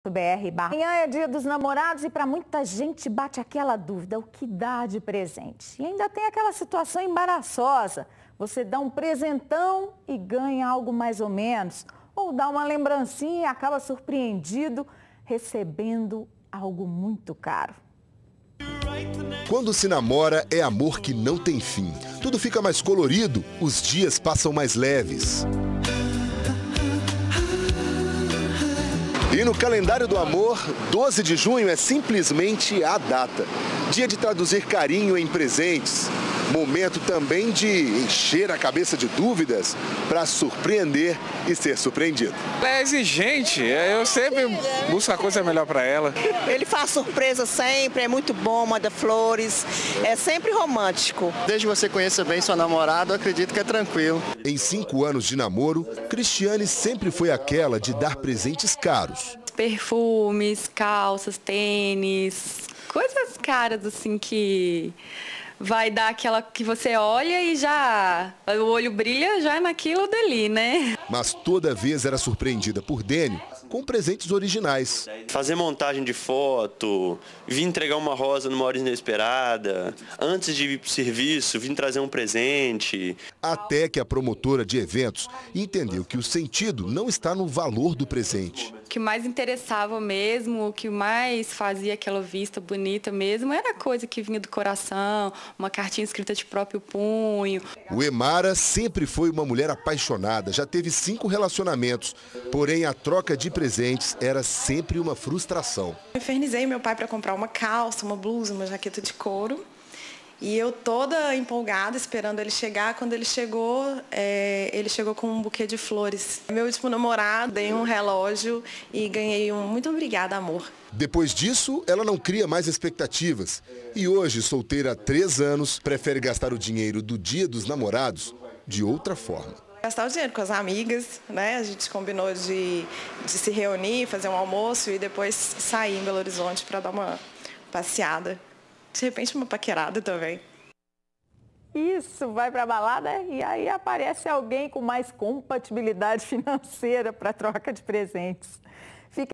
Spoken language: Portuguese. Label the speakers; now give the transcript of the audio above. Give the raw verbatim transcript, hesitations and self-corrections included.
Speaker 1: B R barra. Amanhã é dia dos namorados e para muita gente bate aquela dúvida, o que dá de presente? E ainda tem aquela situação embaraçosa, você dá um presentão e ganha algo mais ou menos, ou dá uma lembrancinha e acaba surpreendido recebendo algo muito caro.
Speaker 2: Quando se namora, é amor que não tem fim. Tudo fica mais colorido, os dias passam mais leves. E no calendário do amor, doze de junho é simplesmente a data. Dia de traduzir carinho em presentes. Momento também de encher a cabeça de dúvidas para surpreender e ser surpreendido.
Speaker 3: Ela é exigente, eu sempre busco a coisa melhor para ela.
Speaker 4: Ele faz surpresa sempre, é muito bom, manda flores, é sempre romântico.
Speaker 5: Desde que você conheça bem sua namorada, eu acredito que é tranquilo.
Speaker 2: Em cinco anos de namoro, Cristiane sempre foi aquela de dar presentes caros.
Speaker 6: Perfumes, calças, tênis, coisas caras assim que vai dar aquela que você olha e já o olho brilha já naquilo dali, né?
Speaker 2: Mas toda vez era surpreendida por Dênio com presentes originais.
Speaker 7: Fazer montagem de foto, vir entregar uma rosa numa hora inesperada, antes de ir para o serviço, vir trazer um presente.
Speaker 2: Até que a promotora de eventos entendeu que o sentido não está no valor do presente.
Speaker 6: O que mais interessava mesmo, o que mais fazia aquela vista bonita mesmo, era coisa que vinha do coração, uma cartinha escrita de próprio punho.
Speaker 2: O Emara sempre foi uma mulher apaixonada, já teve cinco relacionamentos, porém a troca de presentes era sempre uma frustração.
Speaker 8: Eu infernizei meu pai para comprar uma calça, uma blusa, uma jaqueta de couro. E eu toda empolgada, esperando ele chegar. Quando ele chegou, é, ele chegou com um buquê de flores. Meu último namorado, dei um relógio e ganhei um muito obrigada, amor.
Speaker 2: Depois disso, ela não cria mais expectativas. E hoje, solteira há três anos, prefere gastar o dinheiro do Dia dos Namorados de outra forma.
Speaker 8: Gastar o dinheiro com as amigas, né? A gente combinou de, de se reunir, fazer um almoço e depois sair em Belo Horizonte para dar uma passeada. De repente uma paquerada também.
Speaker 1: Isso, vai para a balada e aí aparece alguém com mais compatibilidade financeira para troca de presentes.